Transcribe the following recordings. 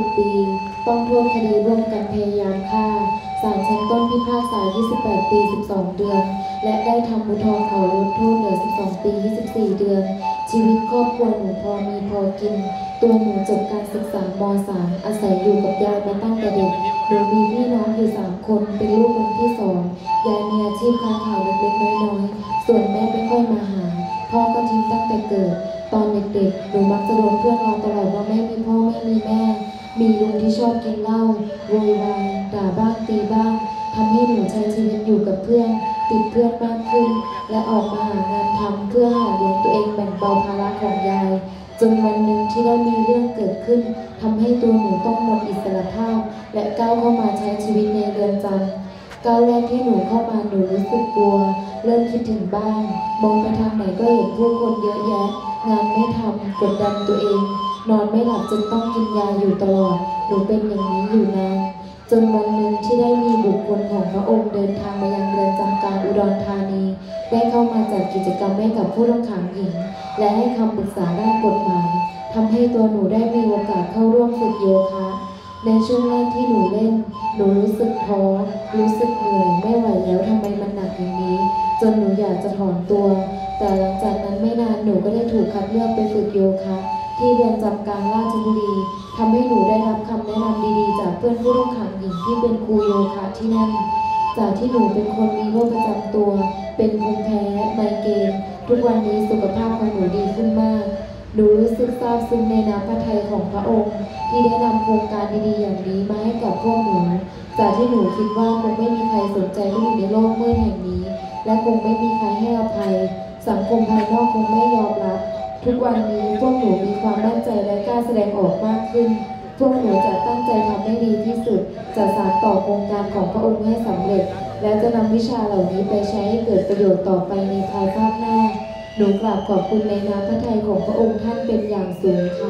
10 ปีต้องโทษคดีร่วมกันพยายามฆ่าศาลชั้นต้นพิพากษา28 ปี 12 เดือนและได้ทำอุทธรณ์ขอลดโทษเหลือ12 ปี 24 เดือนชีวิตครอบครัวหนูพอมีพอกินตัวหนูจบการศึกษาม.3 อาศัยอยู่กับยายมาตั้งแต่เด็กหนูมีพี่น้องอยู่3 คนเป็นลูกคนที่2ยายมีอาชีพค้าขายเล็กๆน้อยๆส่วนแม่ไม่ค่อยมาหาพ่อก็ทิ้งตั้งแต่เกิดตอนเด็กๆหนูมักจะโดนเพื่อนล้อตลอดว่าไม่มีพ่อไม่มีแม่มีลุงที่ชอบกินเหล้าโวยวายด่าบ้างตีบ้างทำให้หนูใช้ชีวิตอยู่กับเพื่อนติดเพื่อนมากขึ้นและออกมาหางานทำเพื่อหาเลี้ยงตัวเองแบ่งเบาภาระของยายจนวันหนึ่งที่ได้มีเรื่องเกิดขึ้นทำให้ตัวหนูต้องหมดอิสรภาพและก้าวเข้ามาใช้ชีวิตในเรือนจำก้าวแรกที่หนูเข้ามาหนูรู้สึกกลัวเริ่มคิดถึงบ้านมองไปทางไหนก็เห็นผู้คนเยอะแยะงานไม่ทำกดดันตัวเองนอนไม่หลับจนต้องกินยาอยู่ตลอดหนูเป็นอย่างนี้อยู่นานจนวันหนึ่งที่ได้มีบุคคลของพระองค์เดินทางมายังเรือนจำกลางอุดรธานีได้เข้ามาจัดกิจกรรมให้กับผู้ต้องขังหญิงและให้คำปรึกษาด้านกฎหมายทำให้ตัวหนูได้มีโอกาสเข้าร่วมฝึกโยคะในช่วงแรกที่หนูเล่นหนูรู้สึกท้อรู้สึกเหนื่อยไม่ไหวแล้วทำไมมันหนักอย่างนี้จนหนูอยากจะถอนตัวแต่หลังจากนั้นไม่นานหนูก็ได้ถูกคัดเลือกไปฝึกโยคะที่เรือนจำกลางราชบุรีทำให้หนูได้รับคำแนะนำดีๆจากเพื่อนผู้ต้องขังหญิงที่เป็นครูโยคะที่นั่นจากที่หนูเป็นคนมีโรคประจำตัวเป็นภูมิแพ้ไมเกรนทุกวันนี้สุขภาพของหนูดีขึ้นมากหนูรู้สึกซาบซึ้งในน้ำพระทัยของพระองค์ที่ได้นำโครงการดีๆอย่างนี้มาให้กับพวกหนูจากที่หนูคิดว่าคงไม่มีใครสนใจลูกในโลกมืดแห่งนี้และคงไม่มีใครให้อภัยสังคมภายนอกคงไม่ยอมรับทุกวันนี้พวกหนูมีความมั่นใจและกล้าแสดงออกมากขึ้นพวกหนูจะตั้งใจทำให้ดีที่สุดจะสานต่อโครงการของพระองค์ให้สำเร็จและจะนำวิชาเหล่านี้ไปใช้ให้เกิดประโยชน์ต่อไปในภายภาคหน้าหนูกราบขอบคุณในน้ำพระทัยของพระองค์ท่านเป็นอย่างสูงค่ะ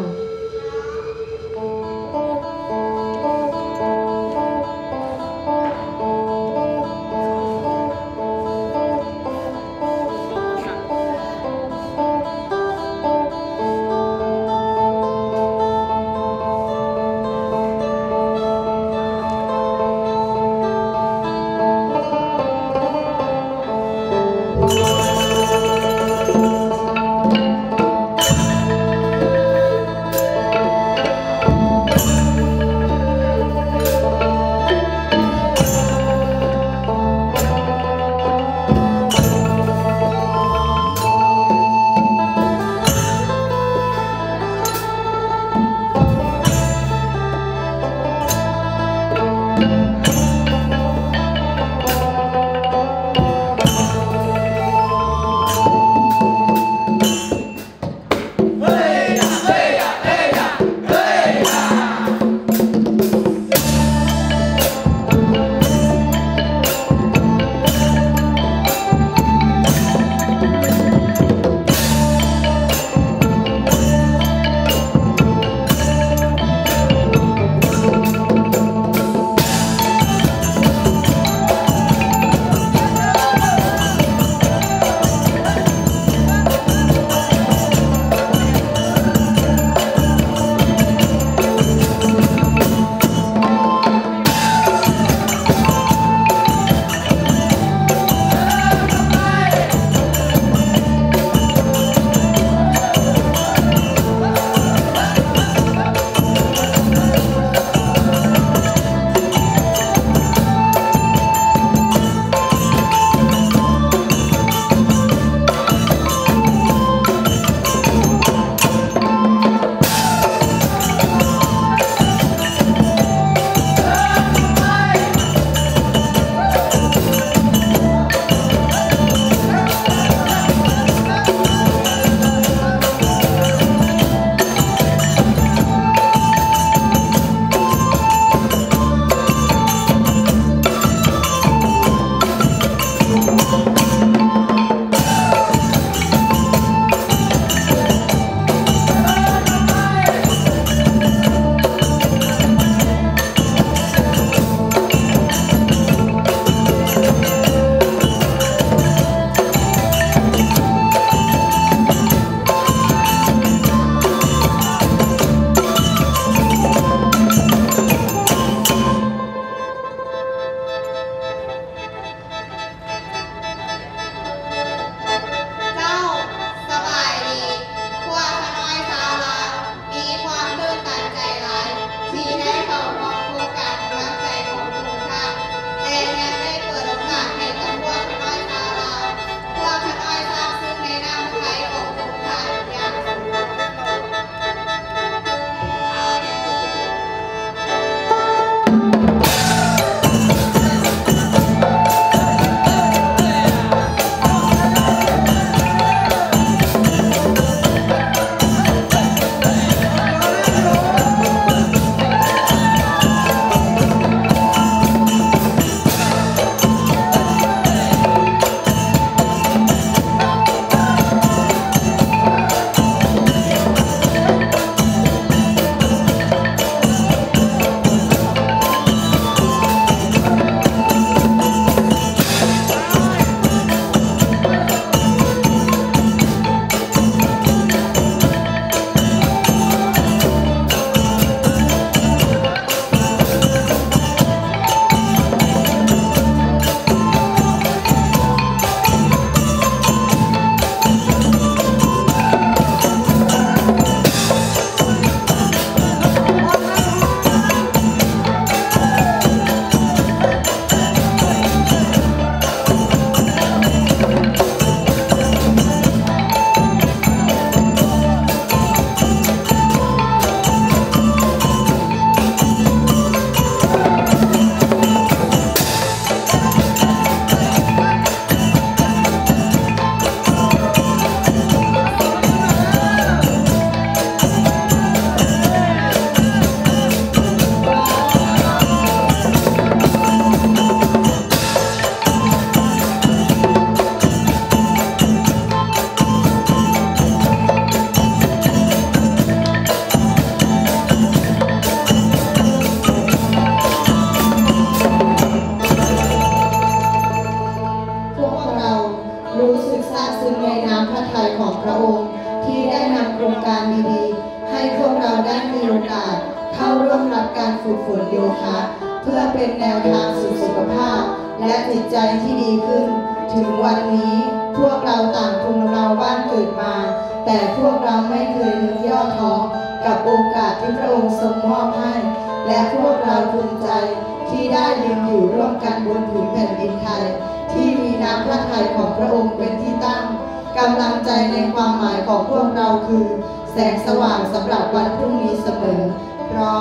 ร่วมรับการฝึกฝนโยคะเพื่อเป็นแนวทางสู่สุขภาพและจิตใจที่ดีขึ้นถึงวันนี้พวกเราต่างภูมิลำเนาบ้านเกิดมาแต่พวกเราไม่เคยนึกย่อท้อกับโอกาสที่พระองค์ทรงมอบให้และพวกเราภูมิใจที่ได้ยืนอยู่ร่วมกันบนผืนแผ่นดินไทยที่มีน้ำพระทัยของพระองค์เป็นที่ตั้งกำลังใจในความหมายของพวกเราคือแสงสว่างสำหรับวันพรุ่งนี้เสมอเพราะ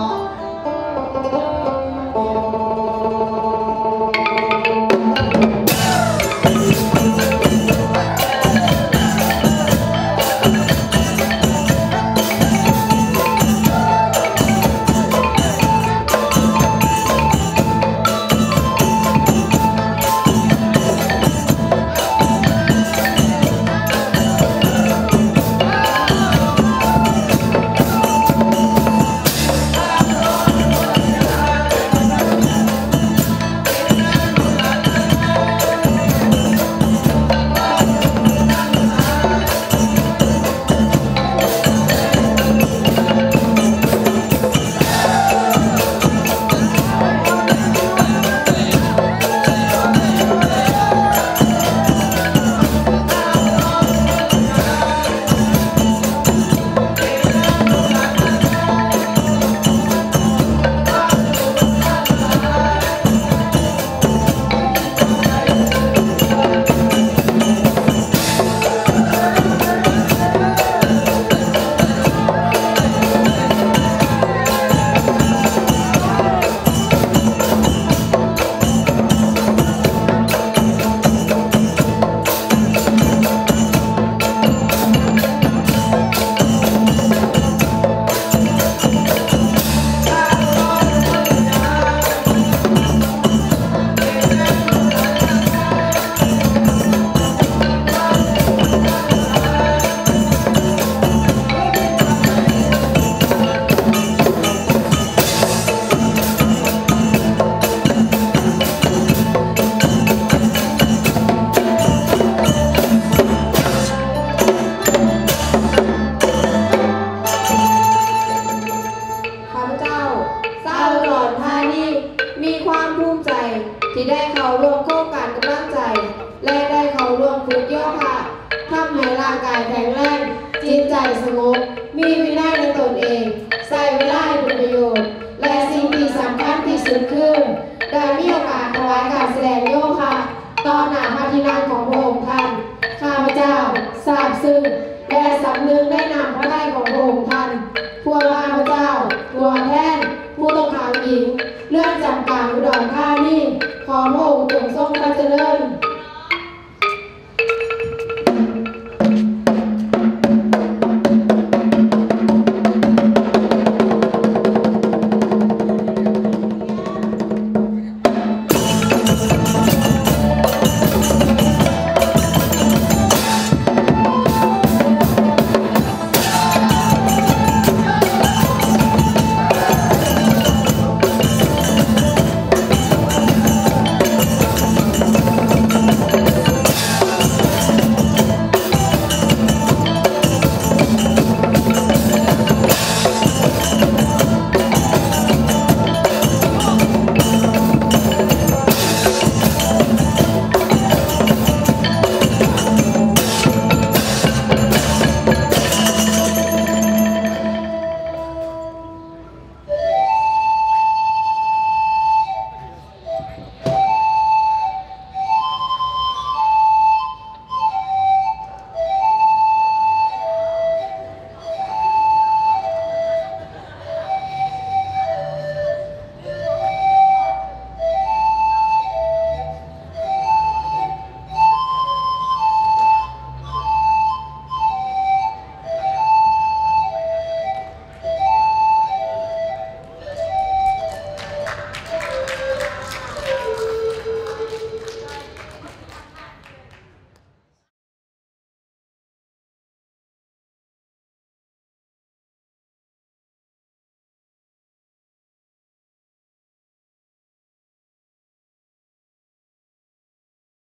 ที่ได้เข้าร่วมโครงการกำลังใจและได้เข้าร่วมฝึกโยคะทำให้ร่างกายแข็งแรงจิตใจสงบมีวินัยในตนเองใส่เวลาให้เป็นประโยชน์และสิ่งที่สำคัญที่สุดคือได้มีโอกาสถวายการแสดงโยคะต่อหน้าพระที่นั่งของพระองค์ท่านข้าพเจ้าทราบซึ้งและสำนึกในนามพระทัยของพระองค์ท่านพวกข้าพเจ้าตัวแทนผู้ต้องขังหญิงเลื่อนจำกลางอุดรธานีขอพระองค์จงทรงพระเจริญ